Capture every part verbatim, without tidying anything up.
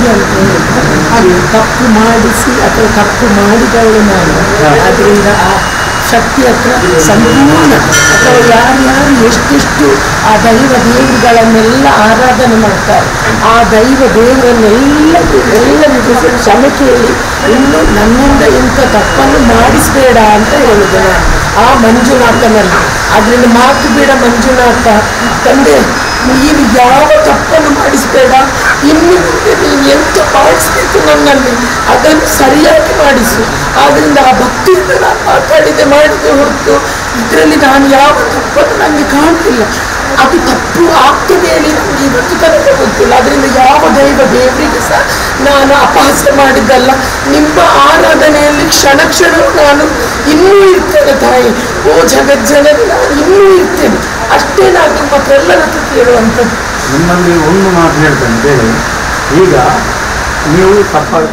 ಹಾಗೆ ಅಂತ ಹೇಳ್ತಾರೆ. ಹಾಗೆ ತಪ್ಪು ಮಾಡಿಸಿ ಅಥವಾ ತಪ್ಪು ಮಾಡಿದವಳು ನಾನು, ಅದರಿಂದ ಆ ಶಕ್ತಿ ಹತ್ರ ಸಂಪೂರ್ಣ ಅಥವಾ ಯಾರ್ಯಾರು ಎಷ್ಟೆಷ್ಟು ಆ ದೈವ ದೇವರುಗಳನ್ನೆಲ್ಲ ಆರಾಧನೆ ಮಾಡ್ತಾರೆ, ಆ ದೈವ ದೇವರನ್ನೆಲ್ಲ ಎಲ್ಲರಿಗೂ ಕ್ಷಮೆ ಕೇಳಿ ಇನ್ನು ನನ್ನಿಂದ ಇಂಥ ತಪ್ಪನ್ನು ಮಾಡಿಸಬೇಡ ಅಂತ ಹೇಳಿದೆ ಆ ಮಂಜುನಾಥನಲ್ಲಿ. ಅದರಿಂದ ಮಾತು ಬೇಡ ಮಂಜುನಾಥ, ತಂದೆ ನೀನು ಯಾವ ತಪ್ಪನ್ನು ಮಾಡಿಸಬೇಡ, ಇನ್ನು ನೀನು ಎಂತ ಮಾಡಿಸ್ಬೇಕು ನನ್ನಲ್ಲಿ ಅದನ್ನು ಸರಿಯಾಗಿ ಮಾಡಿಸು. ಆದ್ದರಿಂದ ಆ ಭಕ್ತಿಯಿಂದ ನಾನು ಮಾತಾಡಿದೆ ಮಾಡಿದೆ ಹೊರತು ಇದರಲ್ಲಿ ನಾನು ಯಾವ ತಪ್ಪನ್ನು ನನಗೆ ಕಾಣ್ತಿಲ್ಲ. ಅದು ತಪ್ಪು ಆಗ್ತದೆ ಹೇಳಿ ನನಗೆ ಇವತ್ತು ತನಕ ಗೊತ್ತಿಲ್ಲ. ಅದರಿಂದ ಯಾವ ದೈವ ದೇವರಿಗೆ ಸಹ ನಾನು ಅಪಹಾಸ್ಯ ಮಾಡಿದ್ದಲ್ಲ. ನಿಮ್ಮ ಆರಾಧನೆಯಲ್ಲಿ ಕ್ಷಣ ಕ್ಷಣವೂ ನಾನು ಇನ್ನೂ ಇರ್ತೇನೆ ತಾಯಿ. ಓ ಜಗಜ್ಜನನಿ, ನಾನು ಇನ್ನೂ ಇರ್ತೇನೆ. ಅಷ್ಟೇ ನಾನು ನಿಮ್ಮ ಹತ್ರ ಎಲ್ಲರ ಹತ್ರ ಕೇಳುವಂಥದ್ದು. ನಿಮ್ಮಲ್ಲಿ ಒಂದು ಮಾತು ಹೇಳ್ತೇನೆ ಬೇರೆ. ಈಗ ನೀವು ತಪ್ಪಾಗಿ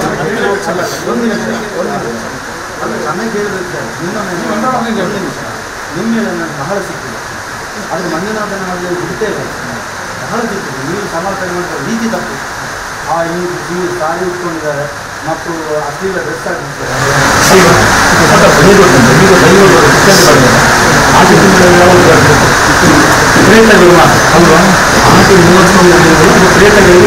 ನಿಮ್ಮ ಮೇಲೆ ನನಗೆ ಬಹಳ ಸಿಕ್ಕಿದೆ. ಆದರೆ ಮಂಜುನಾಥನ ಮನೆಯಲ್ಲಿ ಬಿಡ್ತೇವೆ ಬಹಳ ಸಿಕ್ಕಿದೆ. ನೀವು ಸಮರ್ಥನೆ ಮಾಡುವ ರೀತಿ ತಪ್ಪು. ಆ ನೀವು ನೀವು ಸಾರಿ ಉಟ್ಕೊಂಡಿದ್ದಾರೆ ಮತ್ತು ಅಶ್ಲೀಲ ಡ್ರೆಸ್ ಆಗಿರ್ತಾರೆ. ಆಕೆ ಪ್ರೇತಗಳು ಅಲ್ವಾ? ಆಕೆ ಮೂವತ್ತು ಪ್ರೇತಗಳಿಗೆ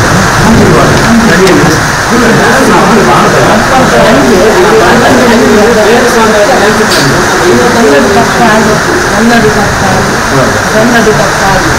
ನನ್ನದು ತಪ್ಪಾಗಿ ನನ್ನದು ತಪ್ಪಾಗಿ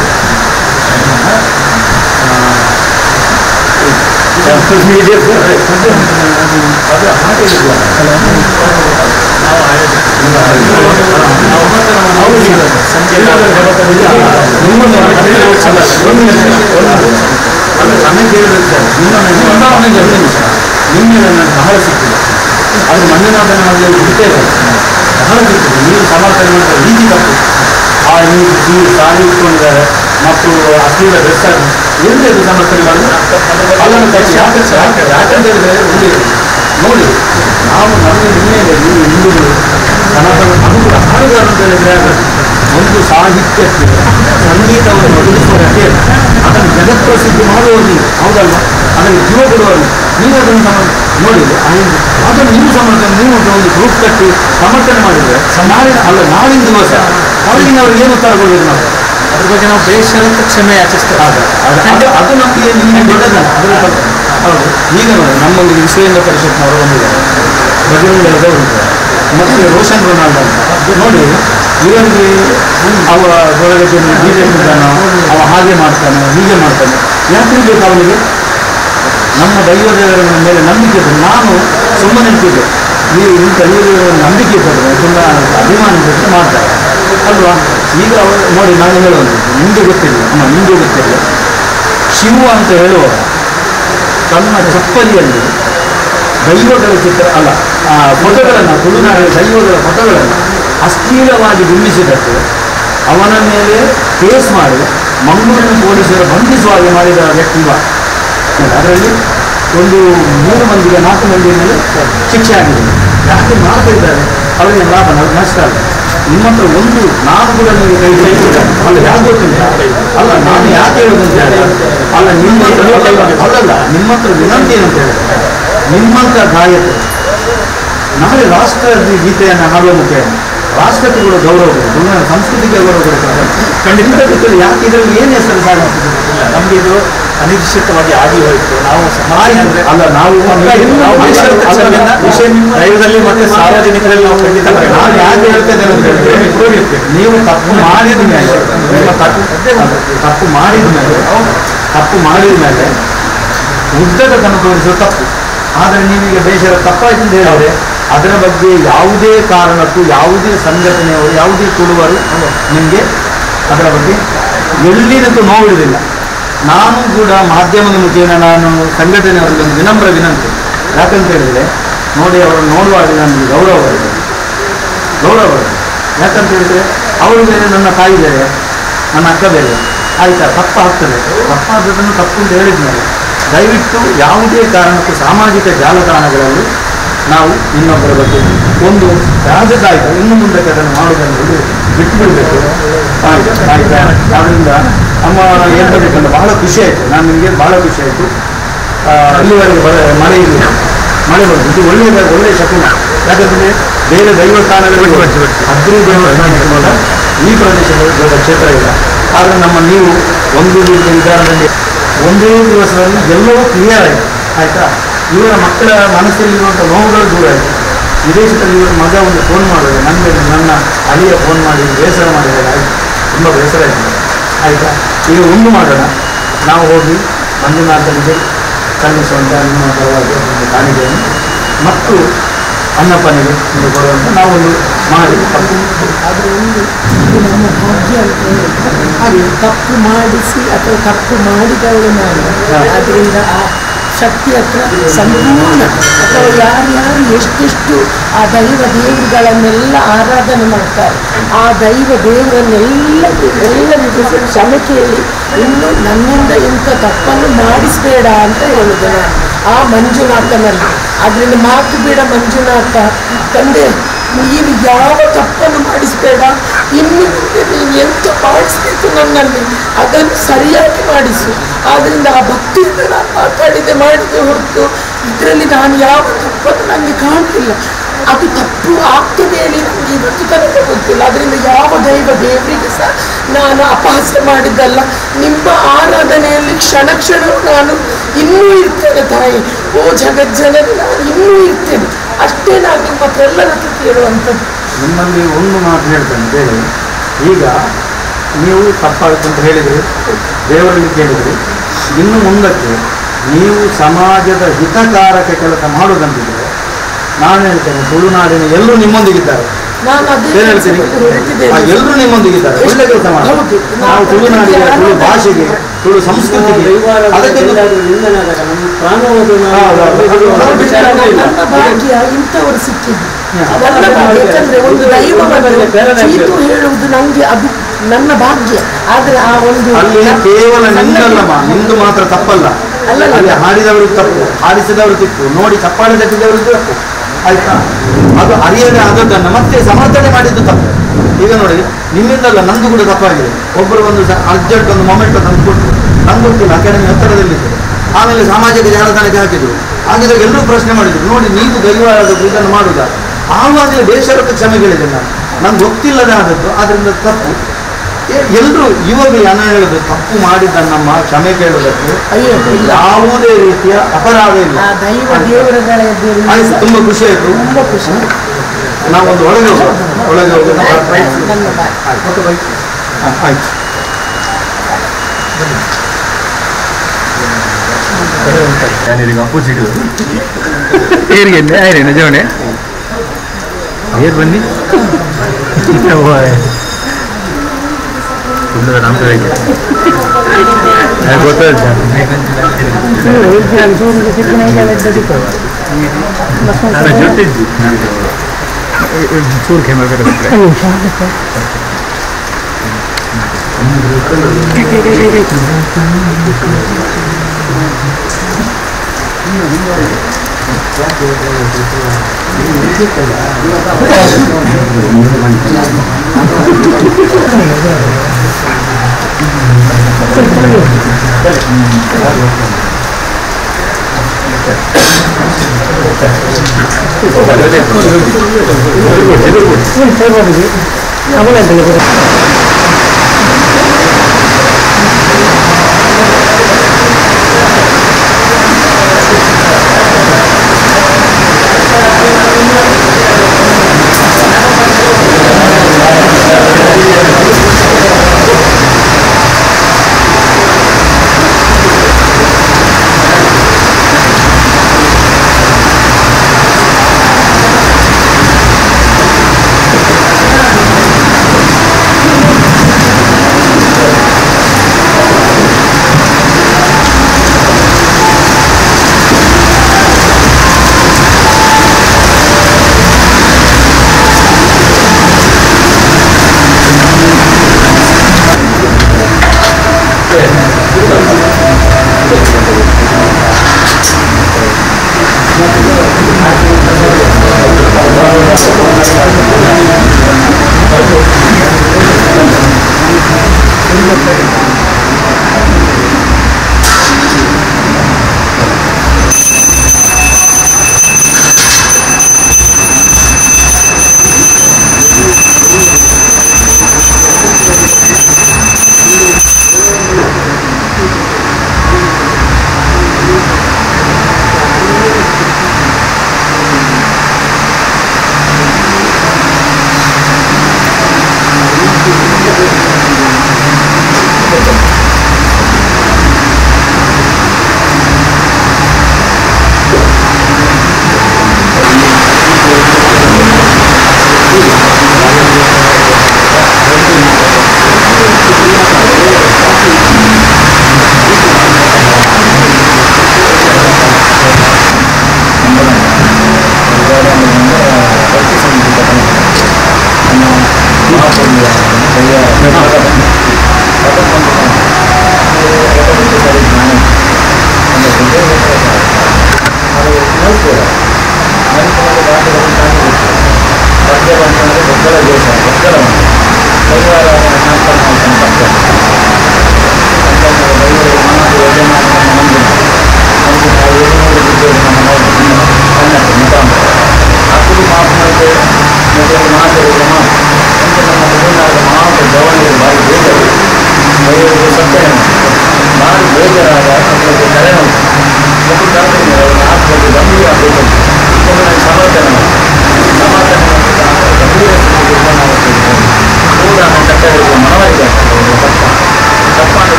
ನಿಮ್ಮೆಲ್ಲ ನನಗೆ ಬಹಳ ಸಿಕ್ಕಿದೆ. ಅದು ಮಂಜುನಾಥನ ಮನೆಯಲ್ಲಿ ಬಿಡ್ತೇವೆ ಬಹಳ ಸಿಕ್ಕಿದೆ. ನೀವು ಸಮರ್ಥನೆ ಮಾಡುವ ರೀತಿ ತಪ್ಪು. ಆ ನೀವು ನೀವು ಸಾರಿ ಇಟ್ಕೊಂಡಿದ್ದಾರೆ ಮತ್ತು ಅಶ್ಲೀಲ ಡ್ರೆಸ್ ಆಗಿ ಎಲ್ಲಿ ಅದು ಸಮರ್ಥನೆ ಮಾಡಿದ್ರೆ ಅಲ್ಲನ್ನು ಯಾಕೆ ಯಾಕೆ ಯಾಕಂತ ಹೇಳಿದ್ರೆ ಒಂದು ನೋಡಿ, ನಾವು ನಮಗೆ ನಿನ್ನೆಲೆ ನೀವು ಹಿಂದೂಗಳು ಸನಾತನ ಅದು ಕೂಡ ಹಾಡುಗಾರ ಅಂತ ಹೇಳಿದ್ರೆ ಒಂದು ಸಾಹಿತ್ಯಕ್ಕೆ ಸಂಗೀತವನ್ನು ಒದಗಿಸುವುದಕ್ಕೆ ಅದನ್ನು ಜಗತ್ಪ್ರಸಿದ್ಧಿ ಮಾಡುವವರು ನೀವು, ಹೌದಲ್ವ? ಅದನ್ನು ಜೀವ ಕೊಡುವರು ನೀವು. ಅದನ್ನು ಸಮ ನೋಡಿ ಅದನ್ನು ನೀವು ಸಮರ್ಥನೆ ನೀವು ಒಂದು ಗ್ರೂಪ್ ಕಟ್ಟಿ ಸಮರ್ಥನೆ ಮಾಡಿದರೆ ನಾಳಿನ ಅಲ್ಲ ನಾಳಿನ ದಿವಸ ಅವರಿಗಿನವ್ರಿಗೆ ಏನು ಉತ್ತರ ಕೊಡಬೇಕು? ನಾವು ಅದ್ರ ಬಗ್ಗೆ ನಾವು ಬೇಷರತ್ತು ಕ್ಷಮೆ ಯಾಚಿಸ್ತೇವೆ. ಅದು ಅದು ನಮಗೆ ನಿಮಗೆ ದೊಡ್ಡದಲ್ಲ. ಅದರ ಹೌದು. ಈಗ ನೋಡಿ ನಮ್ಮೊಂದಿಗೆ ವಿಶ್ವೇಂದ್ರ ಪರಿಷತ್ನವರು ಬಂದಿದ್ದಾರೆ, ಬಜರಂಗ ದಳದವರು ಮತ್ತು ರೋಷನ್ ರೊನಾಲ್ಡ್ ಅಂತ ನೋಡಿ. ಇವರಿಗೆ ಅವ ಒಳಗೆ ಬಿ ಜೆ ಪಿ ಅವ ಹಾಗೆ ಮಾಡ್ತಾನೆ ಹೀಗೆ ಮಾಡ್ತಾನೆ. ಯಾಕೆ ಬೇಕು ಅವನಿಗೆ? ನಮ್ಮ ದೈವದೇವರ ಮೇಲೆ ನಂಬಿಕೆ ಇದ್ದರೆ ನಾನು ಸುಮ್ಮನೆ ನಿಂತಿದ್ದೆ. ನೀವು ಇಂಥ ಇವರು ನಂಬಿಕೆ ಇದ್ದರೆ ತುಂಬ ಅಭಿಮಾನ ಇದ್ದರೆ ಮಾಡ್ತಾರೆ ಅಲ್ವಾ? ಈಗ ಅವರು ನೋಡಿ ನಾನು ಹೇಳುವಂಥದ್ದು ನಿಮಗೆ ಗೊತ್ತಿಲ್ಲ, ಅಮ್ಮ ನಿಮಗೆ ಗೊತ್ತಿಲ್ಲ. ಶಿವ ಅಂತ ಹೇಳುವ ತನ್ನ ಚಪ್ಪಲಿಯಲ್ಲಿ ದೈವಗಳ ಚಿತ್ರ ಅಲ್ಲ ಆ ಫೋಟೋಗಳನ್ನು ತುಳುನಾಡಿನ ದೈವಗಳ ಫೋಟೋಗಳನ್ನು ಅಶ್ಲೀಲವಾಗಿ ಬಿಂಬಿಸಿದಕ್ಕೆ ಅವನ ಮೇಲೆ ಕೇಸ್ ಮಾಡಿ ಮಂಗಳೂರಿನ ಪೊಲೀಸರು ಬಂಧಿಸುವ ಹಾಗೆ ಮಾಡಿದ ವ್ಯಕ್ತಿ ಇವ. ಅದರಲ್ಲಿ ಒಂದು ಮೂರು ಮಂದಿಗೆ ನಾಲ್ಕು ಮಂದಿಯ ಮೇಲೆ ಶಿಕ್ಷೆ ಆಗಿದೆ. ಯಾಕೆ ಮಾಡ್ತಾ ಇದ್ದಾರೆ ಅವರಿಗೆ ಲಾಭ ನಷ್ಟ ಅಲ್ಲ. ನಿಮ್ಮ ಹತ್ರ ಒಂದು ನಾನು ಕೂಡ ನಿಮಗೆ ಕೈ ಕೈಬಿಡ್ತಾರೆ ಅಲ್ಲ. ಯಾಕೆ ಗೊತ್ತಿಲ್ಲ ಅಲ್ಲ ನಾನು ಯಾಕೆ ಹೇಳೋದು ಅಂತ ಹೇಳಿ ಅಲ್ಲ ನಿಮ್ಮ ಅಲ್ಲಲ್ಲ ನಿಮ್ಮ ಹತ್ರ ವಿನಂತಿ ಏನಂತ ಹೇಳಿದ್ರೆ ನಿಮ್ಮಂಥ ಗಾಯಕರು ನಾಳೆ ರಾಷ್ಟ್ರ ಗೀತೆಯನ್ನು ಹಾಡುವ ಮುಖೇನ ರಾಷ್ಟ್ರಕ್ಕೆ ಕೂಡ ಗೌರವ ಕೊಡಬೇಕು, ಸಂಸ್ಕೃತಿಗೆ ಗೌರವ ಕೊಡಬೇಕು. ಖಂಡಿತ ಯಾಕೆ ಇದರಲ್ಲಿ ಏನು ಹೆಸರು ಸಾಧಿಸಿದ್ರು? ನಮಗೆ ಇದು ಅನಿಶ್ಚಿತವಾಗಿ ಆಗಿ ಹೋಯಿತು. ನಾವು ಸಮಾಜ ಅಂದ್ರೆ ಅಲ್ಲ ನಾವು ದೈವದಲ್ಲಿ ಮತ್ತೆ ಸಾರ್ವಜನಿಕರಲ್ಲಿ ನಾವು ಖಂಡಿತ ನಾನು ಯಾಕೆ ಹೇಳ್ತೇನೆ ಅಂತ ಹೇಳಿದ್ರೆ ನೀವು ತಪ್ಪು ಮಾಡಿದ ಮೇಲೆ ನಿಮ್ಮ ತಪ್ಪು ತಪ್ಪು ಮಾಡಿದ ಮೇಲೆ ತಪ್ಪು ಮಾಡಿದ ಮೇಲೆ ಉದ್ದದ ತನ ತೋರಿಸುವ ತಪ್ಪು. ಆದರೆ ನೀವೀಗ ಬೇಷರ ತಪ್ಪಾಯ್ತು ಅಂತ ಹೇಳಿದ್ರೆ ಅದರ ಬಗ್ಗೆ ಯಾವುದೇ ಕಾರಣಕ್ಕೂ ಯಾವುದೇ ಸಂಘಟನೆಯವರು ಯಾವುದೇ ತುಳುವರು ನಿಮಗೆ ಅದರ ಬಗ್ಗೆ ಎಲ್ಲಿನಂತೂ ನೋವಿಡುವುದಿಲ್ಲ. ನಾನು ಕೂಡ ಮಾಧ್ಯಮದ ಮುಖೇನ ನಾನು ಸಂಘಟನೆಯವರಿಗೆ ಒಂದು ವಿನಮ್ರ ವಿನಂತಿ. ಯಾಕಂತ ಹೇಳಿದರೆ ನೋಡಿ ಅವರನ್ನು ನೋಡುವಾಗ ನನಗೆ ಗೌರವ ಬರ್ತದೆ, ಗೌರವ ಬರ್ತದೆ. ಯಾಕಂತ ಹೇಳಿದರೆ ಅವರು ಬೇರೆ, ನನ್ನ ತಾಯಿ ಬೇರೆ, ನನ್ನ ಅಕ್ಕ ಬೇರೆ. ಆಯಿತಾ? ತಪ್ಪು ಆಗ್ತದೆ. ತಪ್ಪಾದದನ್ನು ತಪ್ಪು ಅಂತ ಹೇಳಿದ್ಮೇಲೆ ದಯವಿಟ್ಟು ಯಾವುದೇ ಕಾರಣಕ್ಕೂ ಸಾಮಾಜಿಕ ಜಾಲತಾಣಗಳಲ್ಲಿ ನಾವು ಇನ್ನೊಬ್ಬರ ಬಗ್ಗೆ ಒಂದು ರಾಜದಾಯಿತು ಇನ್ನು ಮುಂದಕ್ಕೆ ಅದನ್ನು ಮಾಡುವುದನ್ನು ಬಿಟ್ಟು ಬಿಡಬೇಕು. ಆಯಿತಾ? ಆದ್ದರಿಂದ ನಮ್ಮ ಏನು ಬರಬೇಕಂತ ಬಹಳ ಖುಷಿ ಆಯಿತು. ನಾನು ನಿಮಗೆ ಬಹಳ ಖುಷಿ ಆಯಿತು. ಅಲ್ಲಿವರೆಗೆ ಬರ ಮಳೆ ಇಲ್ಲ, ಮಳೆ ಬರುದು. ಇದು ಒಳ್ಳೆಯ ಒಳ್ಳೆಯ ಶಕುನ. ಯಾಕಂದರೆ ಬೇರೆ ದೈವಸ್ಥಾನಗಳಿಗೆ ಅಗ್ನಿ ದೇವಸ್ಥಾನ ಈ ಪ್ರದೇಶದಲ್ಲಿ ದೊಡ್ಡ ಕ್ಷೇತ್ರ ಇಲ್ಲ. ಆದರೆ ನಮ್ಮ ನೀವು ಒಂದು ರೀತಿಯ ವಿಧಾನದಲ್ಲಿ ಒಂದೇ ದಿವಸದಲ್ಲಿ ಎಲ್ಲವೂ ಕ್ಲಿಯರ್ ಆಯಿತು, ಆಯಿತಾ. ಇವರ ಮಕ್ಕಳ ಮನಸ್ಸಲ್ಲಿರುವಂಥ ನೋವುಗಳು ದೂರ ಆಯಿತು. ವಿದೇಶದಲ್ಲಿ ಇವರ ಮಗ ಒಂದು ಫೋನ್ ಮಾಡಿದ್ರೆ ನನಗೆ ನನ್ನ ಅಳಿಯ ಫೋನ್ ಮಾಡಿ ಬೇಸರ ಮಾಡಿದರೆ ಆಯಿತು, ತುಂಬ ಬೇಸರ ಆಯಿತು, ಆಯಿತಾ. ಈಗ ಒಂದು ಮಾಡೋಣ, ನಾವು ಹೋಗಿ ಮಂಜುನಾಥನಿಗೆ ಸಲ್ಲಿಸುವಂಥ ನಿಮ್ಮ ಪರವಾಗಿ ಒಂದು ಕಾಣಿಕೆಯನ್ನು ಮತ್ತು ಅನ್ನಪ್ಪನಿಗೆ ಒಂದು ಕೊಡುವಂಥ ನಾವೊಂದು ಮಾಡಿ ತಪ್ಪು. ಆದರೆ ಒಂದು ಇದು ನಮ್ಮ ಭಾಗ್ಯ ಅಂತ ಹೇಳಿದ್ರೆ ಹಾಗೆ ತಪ್ಪು ಮಾಡಿಸಿ ಅಥವಾ ತಪ್ಪು ಮಾಡಿದವಳು ನಾನು. ಆದ್ದರಿಂದ ಆ ಶಕ್ತಿ ಹತ್ರ ಸಂಪೂರ್ಣ ಅಥವಾ ಯಾರ್ಯಾರು ಎಷ್ಟೆಷ್ಟು ಆ ದೈವ ದೇವರುಗಳನ್ನೆಲ್ಲ ಆರಾಧನೆ ಮಾಡ್ತಾರೆ, ಆ ದೈವ ದೇವರನ್ನೆಲ್ಲ ಎಲ್ಲರಿಗೂ ಕ್ಷಮೆ ಕೇಳಿ ಇನ್ನು ನನ್ನಿಂದ ಇಂಥ ತಪ್ಪನ್ನು ಮಾಡಿಸಬೇಡ ಅಂತ ಹೇಳುದು ನಾನು ಆ ಮಂಜುನಾಥನಲ್ಲಿ. ಅದರಿಂದ ಮಾತು ಬೇಡ ಮಂಜುನಾಥ, ತಂದೆ ನೀನು ಯಾವ ತಪ್ಪನ್ನು ಮಾಡಿಸಬೇಡ, ಇನ್ನು ಮುಂದೆ ನೀನು ಎಂತ ಮಾಡಿಸ್ಬೇಕು ನನ್ನಲ್ಲಿ ಅದನ್ನು ಸರಿಯಾಗಿ ಮಾಡಿಸು. ಆದ್ದರಿಂದ ಆ ಭಕ್ತಿಯಿಂದ ನಾನು ಮಾತಾಡಿದೆ ಮಾಡಿದೆ ಹೊರತು ಇದರಲ್ಲಿ ನಾನು ಯಾವ ತಪ್ಪನ್ನು ನನಗೆ ಕಾಣುತ್ತಿಲ್ಲ. ಅದು ತಪ್ಪು ಆಗ್ತದೆ ಹೇಳಿ ನನಗೆ ಇವತ್ತು ತನಕ ಗೊತ್ತಿಲ್ಲ. ಅದರಿಂದ ಯಾವ ದೈವ ದೇವರಿಗೆ ಸಹ ನಾನು ಅಪಹಾಸ್ಯ ಮಾಡಿದ್ದಲ್ಲ. ನಿಮ್ಮ ಆರಾಧನೆಯಲ್ಲಿ ಕ್ಷಣ ಕ್ಷಣವೂ ನಾನು ಇನ್ನೂ ಇರ್ತೇನೆ ತಾಯಿ. ಓ ಜಗಜ್ಜನನಿ, ನಾನು ಇನ್ನೂ ಇರ್ತೇನೆ. ಅಷ್ಟೇ ನಾನು ನಿಮ್ಮ ಹತ್ರ ಎಲ್ಲರ ಹತ್ರ ಕೇಳುವಂಥದ್ದು. ನಿಮ್ಮಲ್ಲಿ ಒಂದು ಮಾತು ಹೇಳ್ತೇನೆ ಬೇರೆ. ಈಗ ನೀವು ತಪ್ಪಾಗುತ್ತೆ ಅಂತ ಹೇಳಿದ್ರಿ, ದೇವರಲ್ಲಿ ಕೇಳಿದ್ರಿ. ಇನ್ನು ಮುಂದಕ್ಕೆ ನೀವು ಸಮಾಜದ ಹಿತಕಾರಕ ಕೆಲಸ ಮಾಡೋದಂತಿದ್ರೆ ನಾನು ಹೇಳ್ತೇನೆ, ತುಳುನಾಡಿನ ಎಲ್ಲರೂ ನಿಮ್ಮೊಂದಿಗಿದ್ದಾರೆ. ನಾನು ಅದೇ ಎಲ್ಲರೂ ನಿಮ್ಮೊಂದಿಗಿದ್ದಾರೆ. ಒಳ್ಳೆ ಕೆಲಸ ಮಾಡಿ. ನಾವು ತುಳುನಾಡಿಗೆ, ತುಳು ಭಾಷೆಗೆ, ತುಳು ಸಂಸ್ಕೃತಿಗೆ ಅದಕ್ಕೆ ನನ್ನ ಭಾಗ್ಯ ಇಂಥವರು ಸಿಕ್ಕಿದ್ದು ನನ್ನ ಭಾಗ್ಯ. ಯಾಕಂದ್ರೆ ಒಂದು ದೈವವನ್ನು ಚೀತು ಹೇಳುವುದು ನಂಗೆ ಅದು ನನ್ನ ಭಾಗ್ಯ. ಆದ್ರೆ ಆ ಒಂದು ಅಲ್ಲಿ ಕೇವಲ ನಿಂದಲ್ಲಮ್ಮ, ನಿಂದು ಮಾತ್ರ ತಪ್ಪಲ್ಲ. ಅಲ್ಲಿ ಹಾಡಿದವರಿಗೆ ತಪ್ಪು, ಹಾಡಿಸಿದವರು ತಪ್ಪು, ನೋಡಿ ಚಪ್ಪಾಳೆ ತಟ್ಟಿದವರಿಗೆ ತಪ್ಪು, ಆಯ್ತಾ. ಅದು ಅರಿಯದೆ ಆದದ್ದನ್ನು ಮತ್ತೆ ಸಮರ್ಥನೆ ಮಾಡಿದ್ದು ತಪ್ಪು. ಈಗ ನೋಡಿ, ನಿಮ್ಮಿಂದಲ್ಲ ನಂದು ಕೂಡ ತಪ್ಪಾಗಿದೆ. ಒಬ್ಬರು ಒಂದು ಅರ್ಜೆಂಟ್ ಒಂದು ಮೊಮೆಂಟ್ ತಂದು ಕೊಟ್ಟು ನಂದು ಗೊತ್ತಿಲ್ಲ, ಅಕಾಡೆಮಿ ಹತ್ತಿರದಲ್ಲಿದ್ದರು. ಆಮೇಲೆ ಸಾಮಾಜಿಕ ಜಾಲತಾಣಕ್ಕೆ ಹಾಕಿದ್ರು. ಹಾಗಿದಾಗ ಎಲ್ಲರೂ ಪ್ರಶ್ನೆ ಮಾಡಿದ್ರು, ನೋಡಿ ನೀವು ದೈವಾರಾಧಕರು ಇದನ್ನು ಮಾಡುವುದ. ಆವಾಗಲೇ ಬೇಸರಕ್ಕೆ ಕ್ಷಮೆ ಕೇಳಿದೆ ನಾನು, ನಂಗೆ ಗೊತ್ತಿಲ್ಲದೆ ಆದದ್ದು, ಅದರಿಂದ ತಪ್ಪು. ಎಲ್ಲರೂ ಇವಾಗ ಜನ ಹೇಳುದು ತಪ್ಪು ಮಾಡಿದ್ದನ್ನಮ್ಮ ಕ್ಷಮೆ ಕೇಳುವುದಕ್ಕೆ ಯಾವುದೇ ರೀತಿಯ ಅಪರಾಧ ಇಲ್ಲ. ಆಯ್ತು, ತುಂಬ ಖುಷಿ ಆಯ್ತು, ತುಂಬ ಖುಷಿ. ನಾವೊಂದು ಒಳಗೆ ಹೋಗೋಣ, ಒಳಗೆ ಹೋಗೋಣ. ಆಯ್ತು, ഞാനിരിക്കും അപ്പൂച്ചിട്ട് ഏരിക്കല്ലേ ആയിരുന്നു ജോണെ ಏರ್ ಬನ್ನಿ ಗೊತ್ತಿದ್ದಿ ಚೂರು ಕೆಮ್ಮ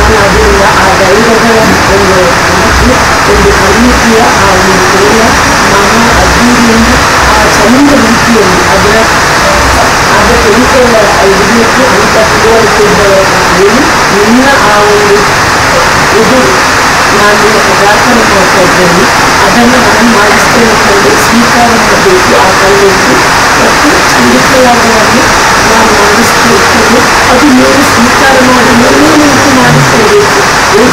ನಾನು ಅದರಿಂದ ಆ ಧೈರ್ಯದ ಒಂದು ಒಂದು ಪರಿಮಿತಿಯ ಆ ಒಂದು ಕ್ರಿಯೆಯ ಮಹಾ ಅದ್ದೂರಿಯನ್ನು ಆ ಚಂದ ರೀತಿಯಲ್ಲಿ ಅದರ ಅದಕ್ಕೆ ಇಂತೆಲ್ಲ ಇದಕ್ಕೆ ಅಂತ ತಿಳುವಳಿಕೆಯಿದ್ದವರ ಹೇಳಿ ನಿನ್ನ ಆ ಒಂದು ಇದು ನಾನು ಪ್ರಾರ್ಥನೆ ಮಾಡ್ತಾ ಇದ್ದೇನೆ ಅದನ್ನು ನಾನು ಮಾಡಿಸ್ತೇನೆ ಕಂಡು ಸ್ವೀಕಾರ ಮಾಡಬೇಕು ಆ ಕಲ್ಲುಂಟು ಮತ್ತು ಖಂಡಿತವಾದವನ್ನು ನಾನು ಮಾಡಿಸ್ತಿರ್ತೇನೆ ಅದು ನೀವು ಸ್ವೀಕಾರ ಮಾಡಿ ನೀವೇ ನಿಂತು ಮಾಡಿಕೊಳ್ಬೇಕು ಈ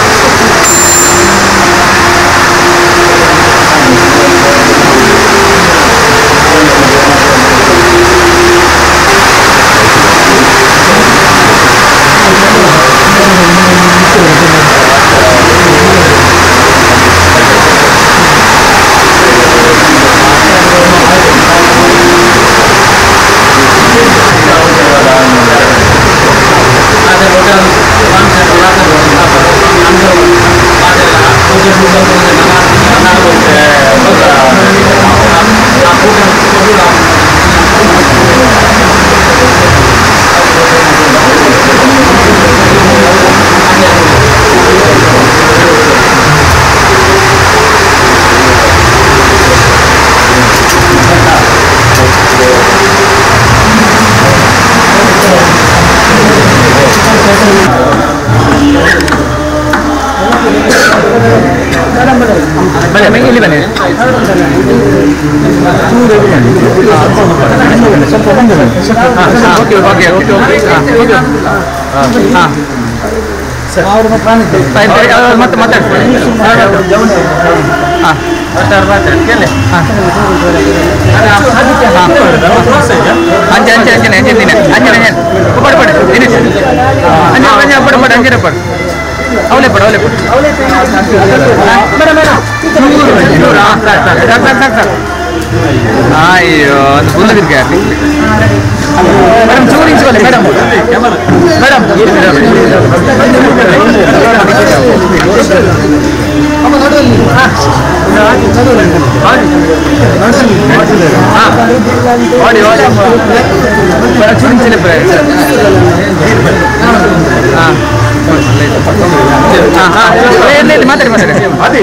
ಇಲ್ಲಿ ಬನ್ನಿ ಓಕೆ ಓಕೆ ಓಕೆ ಓಕೆ ಹಾಂ ಮತ್ತೆ ಮಾತಾಡ್ತೀನಿ ಹಾಂ ಅಂಜೆ ಅಂಜೆ ಅಂಜನೆ ಅಂಜನೆ ದಿನ ಅಂಜನೆ ಅಂಜನೆ ಪಡ ಪಡ ದಿನ ಅಂಜನೆ ಅಂಜನೆ ಪಡ ಪಡ ಅಂಜನೆ ಪಡ ಅವಲೇ ಪಡ ಅವಲೇ ಪಡ ಅಯ್ಯೋ ಅದು ಬುಲ್ಲದಿರ್ಗೆ ಮೇಡಮ್ ಚೂರು ಇಸ್ಕೊಳ್ಳಿ ಮೇಡಮ್ ಮೇಡಮ್ ಓಡಿ ಓಡಿ ಚೂರು ಇಸ್ಕೊಳ್ಳಿ ಹಾಂ ಮಾತಾಡಿ ಮಾತಾಡಿ ಅದೇ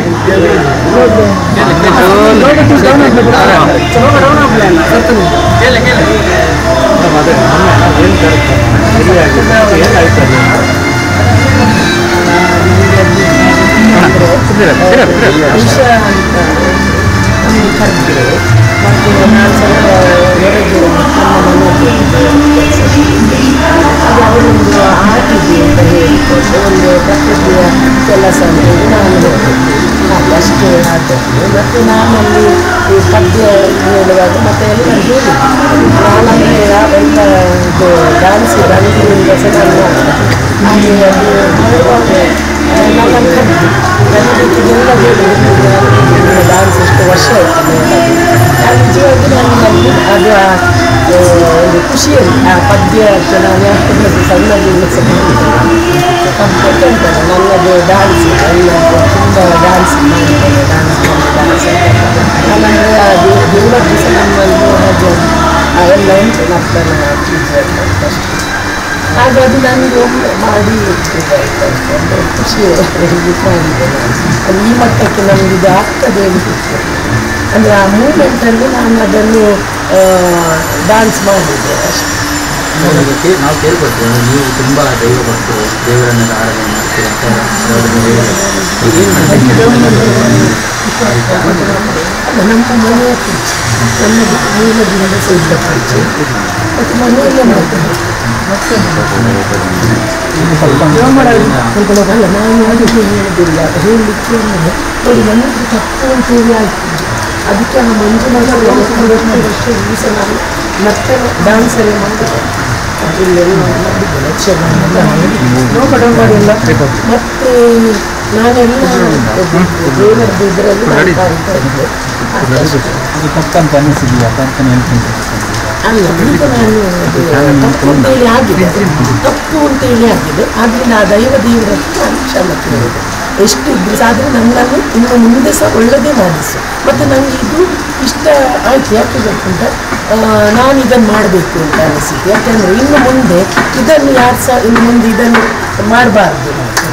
ಮತ್ತು ನಾನು ಸ್ವಲ್ಪ ಹೊರಗೆ ಅದು ಅವರೊಂದು ಹಾಕಿದೆ ಅಂತ ಹೇಳಿಕೊಂಡು ಒಂದು ಪ್ರಕೃತಿಯ ಕೆಲಸ ಅಂತ ಹೇಳಿ ನಾನು ಹೋಗ್ತೀನಿ ಅಷ್ಟೇ ಆದದ್ದು. ಮತ್ತು ನಾನಲ್ಲಿ ಈ ಪದ್ಯ ಹೇಳುವಾಗ ಮತ್ತೆ ಎಲ್ಲ ಹೇಳಿದೆ ನಾನಂದರೆ ಎಲ್ಲ ಇದು ಡ್ಯಾನ್ಸ್ ರಂಗಿನಿಂದ ಸಹ ನಾನು ಹಾಗೆ ಅದು ಮಾಡುವಾಗ ನಮ್ಮನ್ನು ಕರೆದು ಕರೀಲಿಕ್ಕೆಲ್ಲ ಹೇಳಿ ಡ್ಯಾನ್ಸ್ ಎಷ್ಟು ವರ್ಷ ಆಯಿತು ನಾನು ನಿಜವಾಗಿ ನನ್ನಲ್ಲಿ ಅದು ಒಂದು ಖುಷಿಯಲ್ಲಿ ಆ ಪದ್ಯ ನಾನು ಯಾಕಂದ್ರೆ ಸಣ್ಣದಿಂದ ಗೊತ್ತುಂಟಲ್ಲ ನನ್ನದು ಡ್ಯಾನ್ಸ್ ಎಲ್ಲ ತುಂಬ ಡ್ಯಾನ್ಸ್ ಮಾಡ್ತಾರೆ ಡ್ಯಾನ್ಸ್ ಡ್ಯಾನ್ಸ್ ನಾನಂದರೆ ಅದು ದೇವರ ದಿವಸ ನಮ್ಮಲ್ಲಿ ಹಾಗೆ ಎಲ್ಲ ಉಂಟು ನರ್ತನ ಅಷ್ಟೇ ಹಾಗೆ ಅದು ನನಗೆ ಒಮ್ಮೆ ಮಾಡಿ ಒಂದು ಖುಷಿ ಮಾಡಿದ್ದೇನೆ ಅದು ಈ ಮಟ್ಟಕ್ಕೆ ನನಗೆ ಇದು ಆಗ್ತದೆ ಅನಿಸುತ್ತೆ ಅಂದರೆ ಆ ಮೂಮೆಂಟಲ್ಲಿ ನಾನು ಅದನ್ನು ಡ್ಯಾನ್ಸ್ ಮಾಡಿದ್ದೆ ಅಷ್ಟೇ. ನಾವು ಕೇಳ್ಕೊಳ್ತೇವೆ ನೀವು ತುಂಬ ದೈವ ಭಕ್ತರು ದೇವರನ್ನೆಲ್ಲ ಆರಾಧನೆ ಮಾಡ್ತೀವಿ ಅಂತ ಅಲ್ಲ ನಮ್ಮ ಮನೆಯ ನನ್ನ ಮೂಲದಿಂದ ಸಿದ್ಧ ಪರಿಚಯ ಮತ್ತು ಮನೆಯಲ್ಲೇ ಮಾಡ್ತೇನೆ ಮತ್ತೆ ಅಲ್ಲ ನಾನು ಅದಕ್ಕೆ ಹೇಳೋದಿಲ್ಲ ಹೇಳಲಿಕ್ಕೆ ಅಂದರೆ ನೋಡಿ ನನಗೆ ತಪ್ಪು ಅಂತೇಳಿ ಆಯ್ತು ಅದಕ್ಕೆ ಆ ಮಂಜುನಾಥ ಎರಡು ವರ್ಷ ದಿವಸ ನಾನು ಮತ್ತೆ ಡ್ಯಾನ್ಸಲ್ಲಿ ಮಾಡಿದೆ ಅದರಲ್ಲೆಲ್ಲ ಮಾಡಿದ್ದೆ ಯಕ್ಷಗಾನೆಲ್ಲ ಮಾಡಿಲ್ಲ ಮತ್ತು ನಾನೆಲ್ಲ ದೇವರದ್ದು ಇದರಲ್ಲಿ ನಾನು ಕಾಣ್ತಾ ಇದ್ದೆ ತಪ್ಪಂತ ಅನಿಸಿದೆಯಾ ಅಂತ ಅಲ್ಲ ಈಗ ನಾನು ತಪ್ಪು ಅಂತೇಳಿ ಆಗಿದೆ ತಪ್ಪು ಅಂತೇಳಿ ಆಗಿದೆ ಆದ್ದರಿಂದ ಆ ದೈವ ದೇವರನ್ನು ನಾನು ಕ್ಷಮ ಕೇಳಿದೆ ಎಷ್ಟು ಇದ್ರು ಆದರೆ ನನ್ನನ್ನು ಇನ್ನು ಮುಂದೆ ಸಹ ಒಳ್ಳೆಯದೇ ಮಾಡಿಸು ಮತ್ತು ನನಗೆ ಇದು ಇಷ್ಟ ಆಯಿತು ಯಾಕೆ ಗೊತ್ತುಂಟ ನಾನು ಇದನ್ನು ಮಾಡಬೇಕು ಅಂತ ಅನಿಸಿತು ಯಾಕೆಂದರೆ ಇನ್ನು ಮುಂದೆ ಇದನ್ನು ಯಾರು ಸಹ ಇನ್ನು ಮುಂದೆ ಇದನ್ನು ಮಾಡಬಾರ್ದು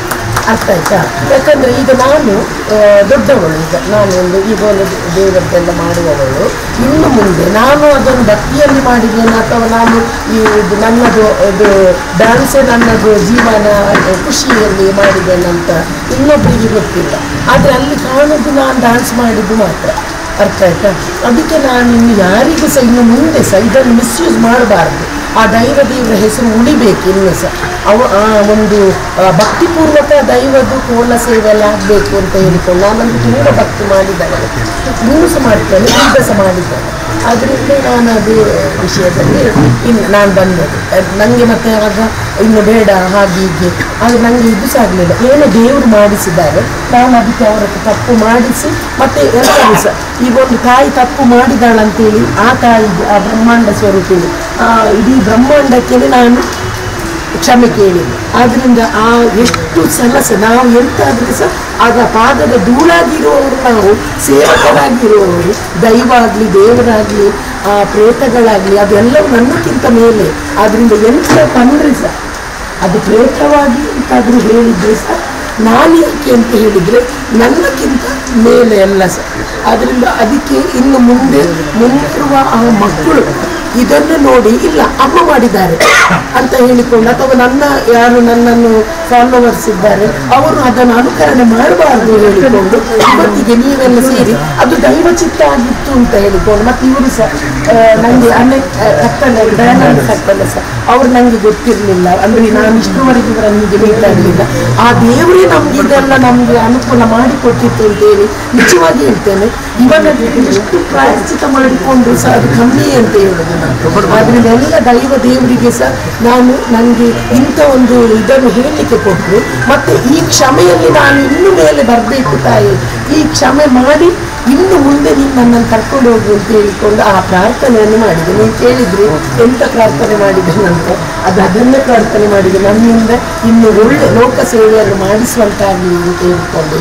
ಅರ್ಥ ಆಯ್ತಾ? ಯಾಕಂದ್ರೆ ಈಗ ನಾನು ದೊಡ್ಡವಳು, ಈಗ ನಾನು ಒಂದು ಈಗ ಒಂದು ದೇವರದ್ದೆಲ್ಲ ಮಾಡುವವಳು. ಇನ್ನು ಮುಂದೆ ನಾನು ಅದನ್ನು ಭಕ್ತಿಯಲ್ಲಿ ಮಾಡಿದ್ದೇನೆ ಅಥವಾ ನಾನು ಈ ಇದು ನನ್ನದು ಇದು ಡ್ಯಾನ್ಸೇ ನನ್ನದು ಜೀವನ ಖುಷಿಯಲ್ಲಿ ಮಾಡಿದ್ದೇನೆ ಅಂತ ಇನ್ನೊಬ್ಬರಿಗೆ ಗೊತ್ತಿಲ್ಲ. ಆದರೆ ಅಲ್ಲಿ ಕಾಣೋದು ನಾನು ಡ್ಯಾನ್ಸ್ ಮಾಡಿದ್ದು ಮಾತ್ರ. ಅರ್ಥ ಆಯ್ತಾ? ಅದಕ್ಕೆ ನಾನು ಇನ್ನು ಯಾರಿಗೂ ಸಹ ಇನ್ನು ಮುಂದೆ ಸಹ ಇದನ್ನು ಮಿಸ್ಯೂಸ್ ಮಾಡಬಾರ್ದು. ಆ ದೈವ ದೇವರ ಹೆಸರು ಉಳಿಬೇಕು ಇನ್ನು ಸಹ. ಅವ ಆ ಒಂದು ಭಕ್ತಿಪೂರ್ವಕ ದೈವದ್ದು ಕೋಲ ಸೇವೆ ಎಲ್ಲ ಆಗಬೇಕು ಅಂತ ಹೇಳಿಕೊಂಡು ನಾನಂದು ತುಂಬ ಭಕ್ತಿ ಮಾಡಿದ್ದಾನೆ, ಇನ್ನೂ ಸಹ ಮಾಡ್ತೇನೆ, ಈಗ ಸಹ ಮಾಡಿದ್ದೇನೆ. ಆದ್ದರಿಂದ ನಾನು ಅದೇ ವಿಷಯದಲ್ಲಿ ಇನ್ನು ನಾನು ಬಂದದ್ದು. ನನಗೆ ಮತ್ತೆ ಆವಾಗ ಇನ್ನು ಬೇಡ ಹಾಗೆ ಹೀಗೆ ಆದರೆ ನನಗೆ ಇದು ಸಹ ಆಗಲಿಲ್ಲ. ಏನೋ ದೇವರು ಮಾಡಿಸಿದ್ದಾರೆ, ನಾನು ಅದಕ್ಕೆ ಅವರ ತಪ್ಪು ಮಾಡಿಸಿ ಮತ್ತೆ ಎಲ್ಲರೂ ಸಹ ಈಗ ಒಂದು ತಾಯಿ ತಪ್ಪು ಮಾಡಿದಾಳಂತೇಳಿ ಆ ತಾಯಿಗೆ ಆ ಬ್ರಹ್ಮಾಂಡ ಸ್ವರೂಪಿಗೆ ಆ ಇಡೀ ಬ್ರಹ್ಮಾಂಡಕ್ಕೆ ನಾನು ಕ್ಷಮೆ ಕೇಳಿದೆ. ಆದ್ದರಿಂದ ಆ ಎಷ್ಟು ಸಲ ಸಹ ನಾವು ಎಂತಾದರೂ ಸಹ ಆಗ ಪಾದದ ಧೂಳಾಗಿರುವವರು, ನಾವು ಸೇವಕರಾಗಿರುವವರು, ದೈವ ಆಗಲಿ ದೇವರಾಗಲಿ ಆ ಪ್ರೇತಗಳಾಗಲಿ ಅದೆಲ್ಲವೂ ನನ್ನಕ್ಕಿಂತ ಮೇಲೆ. ಆದ್ದರಿಂದ ಎಂತ ತಂದರೆ ಸಹ ಅದು ಪ್ರೇತವಾಗಿ ಅಂತಾದರೂ ಹೇಳಿದರೆ ಸಹ ನಾನು ಯಾಕೆ ಅಂತ ಹೇಳಿದರೆ ನನ್ನಕ್ಕಿಂತ ಮೇಲೆ ಎಲ್ಲ ಸಹ. ಆದ್ದರಿಂದ ಅದಕ್ಕೆ ಇನ್ನು ಮುಂದೆ ಮುಂದಿರುವ ಆ ಮಕ್ಕಳು ಇದನ್ನು ನೋಡಿ ಇಲ್ಲ ಅಮ್ಮ ಮಾಡಿದ್ದಾರೆ ಅಂತ ಹೇಳಿಕೊಂಡು ಅಥವಾ ನನ್ನ ಯಾರು ನನ್ನನ್ನು ಫಾಲೋವರ್ಸ್ ಇದ್ದಾರೆ ಅವರು ಅದನ್ನು ಅನುಕರಣೆ ಮಾಡಬಾರ್ದು ಹೇಳಿಕೊಂಡು ಇವತ್ತಿಗೆ ನೀವೆಲ್ಲ ಸೇರಿ ಅದು ದೈವ ಚಿತ್ತ ಆಗಿತ್ತು ಅಂತ ಹೇಳಿಕೊಂಡು ಮತ್ತೆ ಇವರು ಸಹ ನನಗೆ ಅನೇಕ ಕತ್ತಲೆ ದಯಾನಂದ ಕತ್ತಲೆ ಸಹ ಅವರು ನನಗೆ ಗೊತ್ತಿರಲಿಲ್ಲ. ಅಂದರೆ ನಾನು ಇಷ್ಟುವರೆಗೆ ಇವರೊಂದಿಗೆ ಮಾತಾಡಲಿಲ್ಲ. ಆ ದೇವರೇ ನಮ್ಗೆ ಇದೆಲ್ಲ ನಮಗೆ ಅನುಕೂಲ ಮಾಡಿಕೊಟ್ಟಿತ್ತು ಅಂತೇಳಿ ನಿಜವಾಗಿ ಹೇಳ್ತೇನೆ. ಇವಾಗ ಎಷ್ಟು ಪ್ರಾಯಶ್ಚಿತ ಮಾಡಿಕೊಂಡು ಸಹ ಅದು ಕಮ್ಮಿ ಅಂತ ಹೇಳೋದು. ಆದ್ರಿಂದ ಎಲ್ಲ ದೈವ ದೇವರಿಗೆ ಸಹ ನಾನು ನನಗೆ ಇಂಥ ಒಂದು ಇದನ್ನು ಹೇಳಲಿಕ್ಕೆ ಕೊಟ್ಟರು. ಮತ್ತೆ ಈ ಕ್ಷಮೆಯಲ್ಲಿ ನಾನು ಇನ್ನು ಮೇಲೆ ಬರಬೇಕು ತಾಯಿ, ಈ ಕ್ಷಮೆ ಮಾಡಿ ಇನ್ನು ಮುಂದೆ ನೀನು ನನ್ನನ್ನು ಕರ್ಕೊಂಡು ಹೋಗು ಅಂತ ಹೇಳಿಕೊಂಡು ಆ ಪ್ರಾರ್ಥನೆಯನ್ನು ಮಾಡಿದೆ. ನೀವು ಕೇಳಿದ್ರಿ ಎಂತ ಪ್ರಾರ್ಥನೆ ಮಾಡಿದ್ದೇನಂತ, ಅದು ಅದನ್ನೇ ಪ್ರಾರ್ಥನೆ ಮಾಡಿದೆ. ನನ್ನಿಂದ ಇನ್ನು ಒಳ್ಳೆ ಲೋಕ ಸೇವೆಯನ್ನು ಮಾಡಿಸುವಂತಾಗಲಿ ಅಂತ ಹೇಳಿಕೊಂಡು.